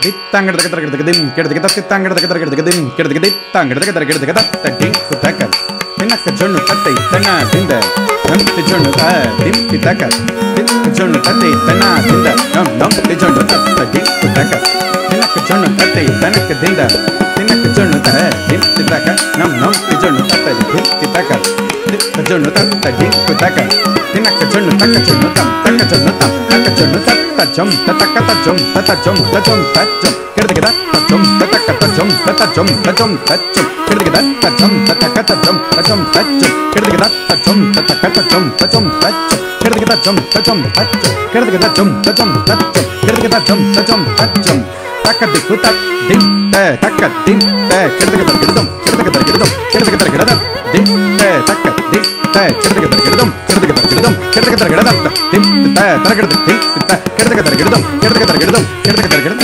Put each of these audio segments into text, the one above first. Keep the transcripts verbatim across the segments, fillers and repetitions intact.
తిత్తంగడదగదగదగదిం కెడదగద తిత్తంగడదగదగదగదిం కెడదగది తంగడదగదగదగద తడ్డింగ్ కుతక తినక జొన్ను తత్తై తన దింద నంతి జొన్ను త దింతి తక తినక జొన్ను తత్తై తన దింద నం నంతి జొన్ను తత్తడింగ్ కుతక తినక జొన్ను తత్తై తనక దింద తినక జొన్ను త దింతి తక నం నంతి జొన్ను తత్తడింగ్ తక తినక జొన్ను తత్తడింగ్ కుతక తినక జొన్ను తక జొన్ను తం తక జొన్ను తం తక జొన్ను తత్త జొం తతక తజొం తత జొం తజొం తజొం కెడదగద తజొం తతక తజొం తత జొం తజొం తజొం కెడదగద తజొం తతక తజొం తజొం తజొం కెడదగద తజొం తతక తజొం తజొం తజొం కెడదగద జొం తజొం తజొం కెడదగద జొం తజొం తజొం కెడదగద జొం తజొం తజొం తక దిక్కు తక్ దిం త తక దిం త కెడదగద గిడదం కెడదగద గిడదం కెడదగద గిడద దిం త తక దిం త కెడదగద గిడదం కెడదగద గిడదం కెడదగద గిడద దిం త తరగడ దిం త కెడదగద గిడదం కెడదగద గిడదం కెడదగద గిడదం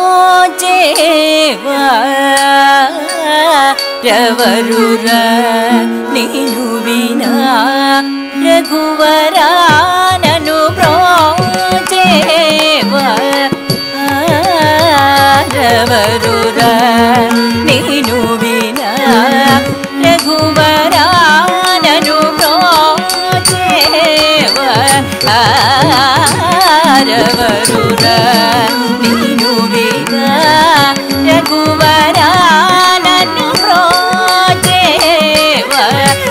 రోజేవా రవరుర నిను వినా రఘువరా నను బ్రోజేవా రవరుర నిను వినా రఘువరా నను బ్రోజేవా రవరుర నిను వినా రఘువరా నను బ్రోజేవా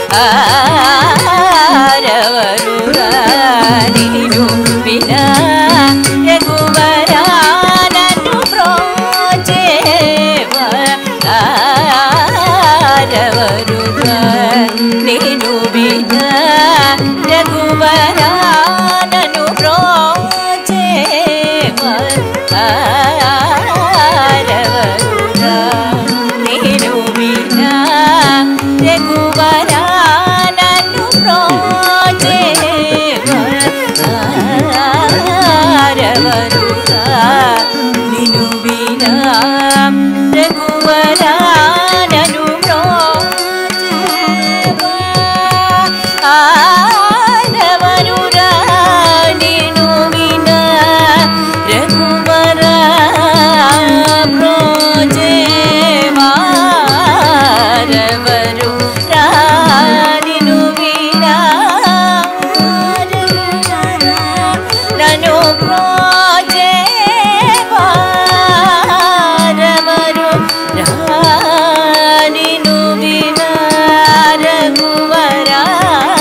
రవరుర నిను వినా రఘువరా నను బ్రోజేవా రవరుర నిను వినా రఘువరా నను బ్రోజేవా రవరుర నిను వినా రఘువరా నను బ్రోజేవా రవరుర నిను వినా రఘువరా నను బ్రోజేవా రవరుర నిను వినా రఘువరా బ్రోజేవా రవరుర నిను వినా నను బ్రోజేవా రవరుర నిను వినా రఘువరా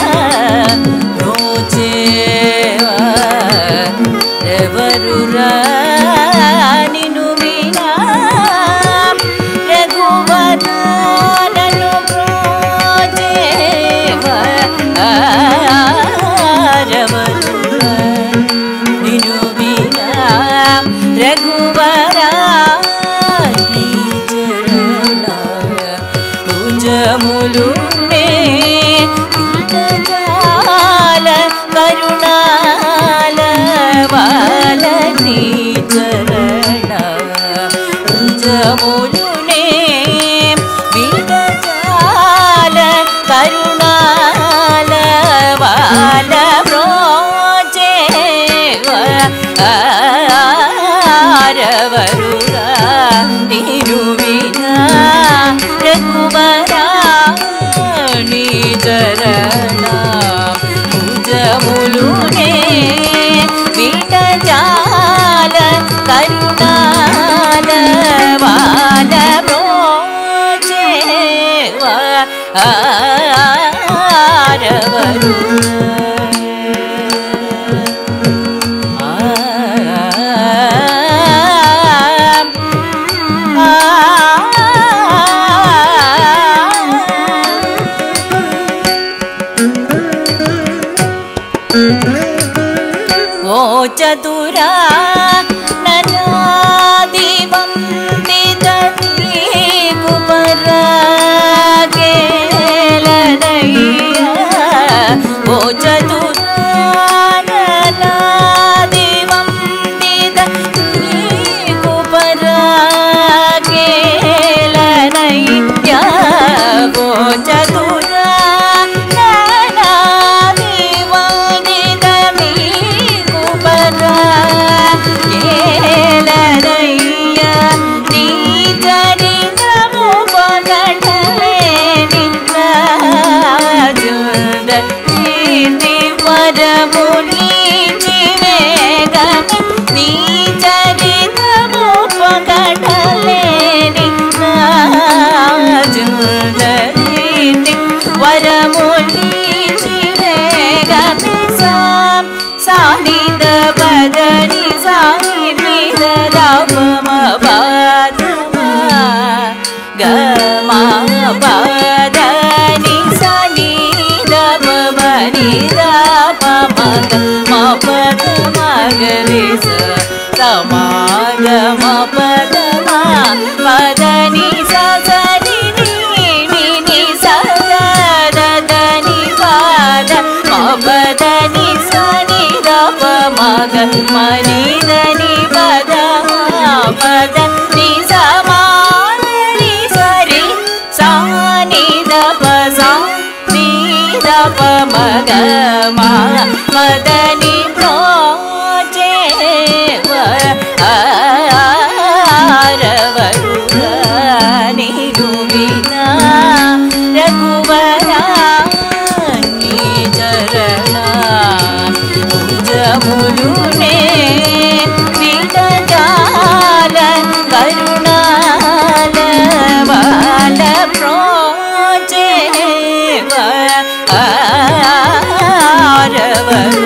బ్రోజేవా రవరుర నిను వినా రఘువరా నను బ్రోజేవా రవరుర నిను వినా రఘువరా నీ చరణ భుజములునే వికటాల కరుణాల వాల నీ చరణ భుజములునే వికటాల కరుణాల వాల బ్రోజేవా రవరుర నిను వినా రఘువరా నీ చరణ భుజములునే వికటాల కరుణాల వాల బ్రోజేవా రవరుర ఓ చతురా నన్ను నీ చరితము పొగడలేని రాజులరీతి వరములిచి వేగమిసా సానిద బదని సానిద రామ పాదమా గమా పాదని సానిద పవని రామ మా పదమా గరిస సమాగమ పదమా పదని సని ని సదని పాద మా పదని సని రప మగ మని దని పద పద ని సమాని సరి సాని దప సా ని దప మగ మా మదని ప్రోజే ఆరవరుని రువినా రఘువరా నీ చరణ భుజములునే విడజాల కరుణాల బాల ప్రోజే ఆరవరు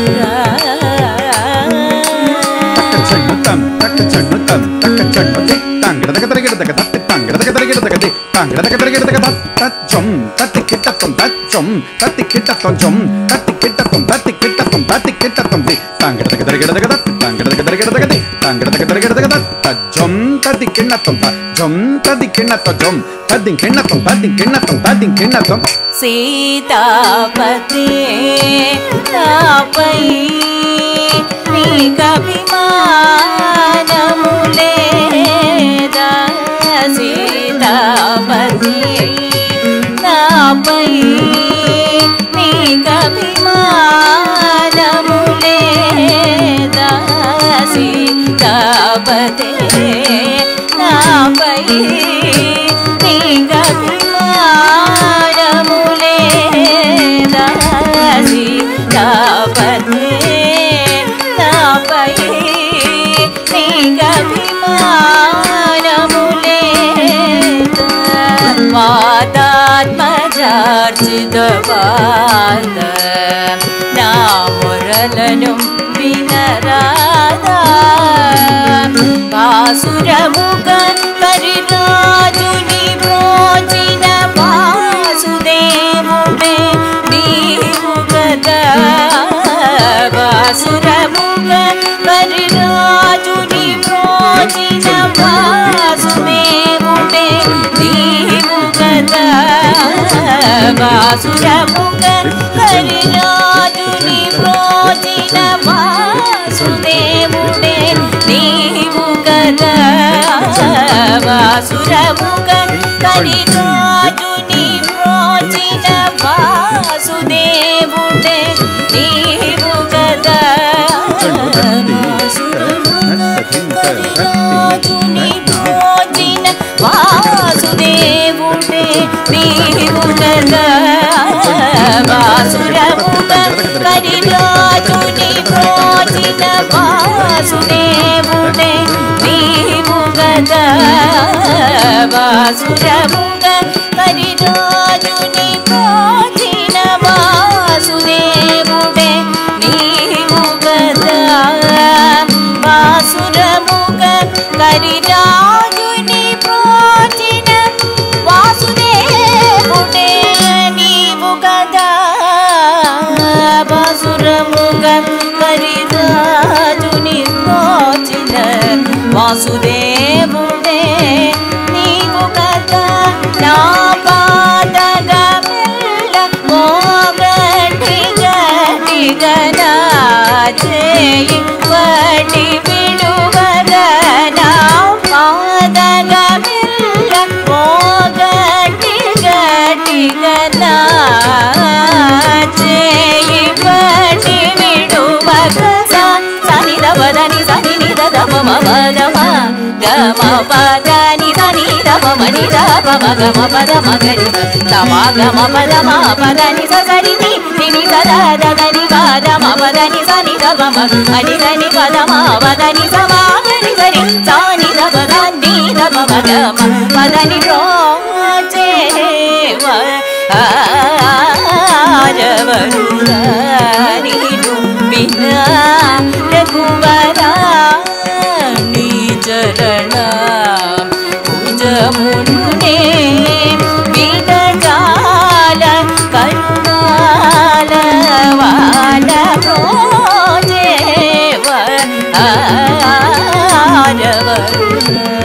సీతాపతి నాపై నీకభిమానములేదా సీతాపతి నాపై నీకభిమానములేదా సీతాపతి నాపై నీకభిమానములేదా సీతాపతి నాపై నీకభిమానములేదా వాతాత్మజార్జిత వాత నా మురళను వినరాదా బాసురముగ పరిరాజుని బ్రోచిన వాసుదేవుడే నీవు కదా బాసురముగ పరిరాజుని బ్రోచిన వాసుదేవుడే నీవు కదా బాసురముగ పరిరాజుని బ్రోచిన వాసుదేవుడే నీవు కదా వాసురముగ పరిరాజుని బ్రోచిన వాసుదేవుడే నీవు కదా పరిరాజుని బ్రోచిన వాసుదేవుడే నీవు కదా వాసురముగ పరిరాజుని బ్రోచిన వాసుదేవుడే నీవు కదా వాసురముగ పరిరాజుని బ్రోచిన వాసుదేవుడే నీవు కదా వాసురముగ పరిరాజుని బ్రోచిన వాసుదేవుడే నీవు కదా వాసురముగ పరిరాజుని బ్రోచిన వాసుదేవుడే నీవు కదా నా పాదగమెల్ల మోగటి గటి గనా చేయి పటి విడువగా నా పాదగమెల్ల మోగటి గటి గనా చేయి పటి విడువగా సని దవదని సని నిద దమ మమ దమ గమ పదని ni da pa ma ni da pa ma ga ma pa da ma ga ni da ma ga ma pa da ma pa da ni sa sa ni ni ni ni sa da da da ni pa da ma pa da ni sa ni da pa ma ma ni da ni pa da ma pa da ni sa ma ga ni ga ni sa ni da pa da ni da pa ma ga ma pa da ni ro je wa ఆజవరుడా నీను బినా రఘువరా నీ చరణ పూజమునే విడజాల కరుణాల వాల ప్రోజేవ ఆజవరుడా